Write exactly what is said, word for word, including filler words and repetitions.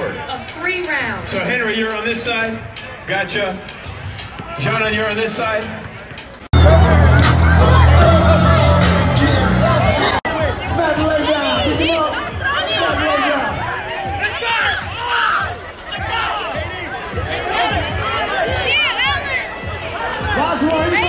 short of three rounds. So Henry, you're on this side. Gotcha. Jana, you're on this side. Snap your leg down. Pick him up. Snap your leg down. Last one.